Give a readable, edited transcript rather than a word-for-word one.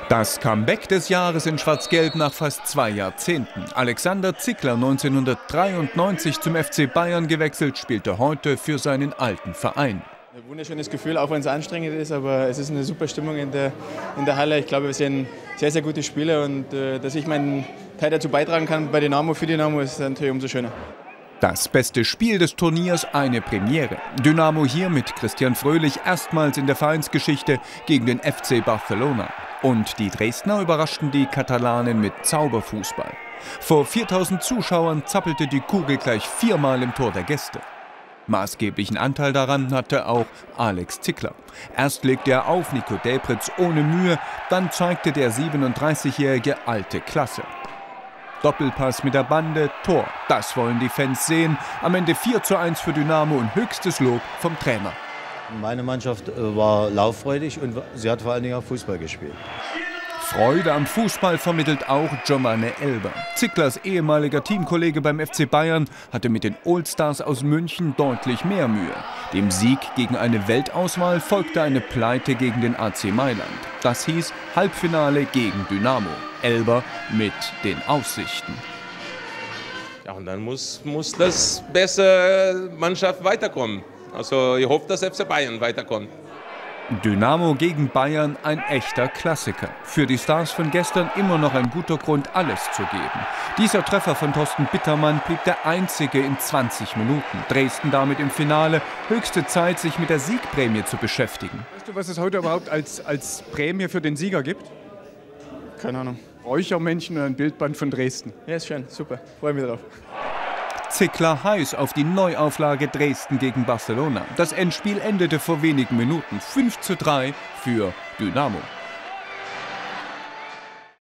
Das Comeback des Jahres in Schwarz-Gelb nach fast 2 Jahrzehnten. Alexander Zickler, 1993 zum FC Bayern gewechselt, spielte heute für seinen alten Verein. Ein wunderschönes Gefühl, auch wenn es anstrengend ist, aber es ist eine super Stimmung in der Halle. Ich glaube, wir sind sehr, sehr gute Spieler und dass ich meinen Teil dazu beitragen kann bei Dynamo, für Dynamo, ist natürlich umso schöner. Das beste Spiel des Turniers, eine Premiere. Dynamo hier mit Christian Fröhlich erstmals in der Vereinsgeschichte gegen den FC Barcelona. Und die Dresdner überraschten die Katalanen mit Zauberfußball. Vor 4000 Zuschauern zappelte die Kugel gleich 4-mal im Tor der Gäste. Maßgeblichen Anteil daran hatte auch Alex Zickler. Erst legte er auf Nico Delpritz ohne Mühe, dann zeigte der 37-jährige alte Klasse. Doppelpass mit der Bande, Tor, das wollen die Fans sehen. Am Ende 4:1 für Dynamo und höchstes Lob vom Trainer. Meine Mannschaft war lauffreudig und sie hat vor allen Dingen auch Fußball gespielt. Freude am Fußball vermittelt auch Giovanni Elber. Zicklers ehemaliger Teamkollege beim FC Bayern hatte mit den Oldstars aus München deutlich mehr Mühe. Dem Sieg gegen eine Weltauswahl folgte eine Pleite gegen den AC Mailand. Das hieß Halbfinale gegen Dynamo. Elber mit den Aussichten. Ja, und dann muss das bessere Mannschaft weiterkommen. Also ich hoffe, dass FC Bayern weiterkommt. Dynamo gegen Bayern, ein echter Klassiker. Für die Stars von gestern immer noch ein guter Grund, alles zu geben. Dieser Treffer von Thorsten Bittermann blieb der einzige in 20 Minuten. Dresden damit im Finale. Höchste Zeit, sich mit der Siegprämie zu beschäftigen. Weißt du, was es heute überhaupt als Prämie für den Sieger gibt? Keine Ahnung. Räuchermännchen und ein Bildband von Dresden. Ja, ist schön, super. Freue mich drauf. Zickler heiß auf die Neuauflage Dresden gegen Barcelona. Das Endspiel endete vor wenigen Minuten 5:3 für Dynamo.